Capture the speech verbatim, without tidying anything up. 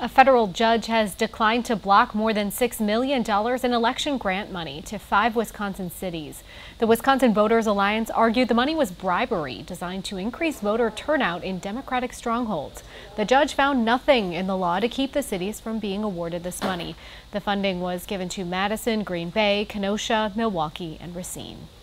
A federal judge has declined to block more than six million dollars in election grant money to five Wisconsin cities. The Wisconsin Voters Alliance argued the money was bribery designed to increase voter turnout in Democratic strongholds. The judge found nothing in the law to keep the cities from being awarded this money. The funding was given to Madison, Green Bay, Kenosha, Milwaukee, and Racine.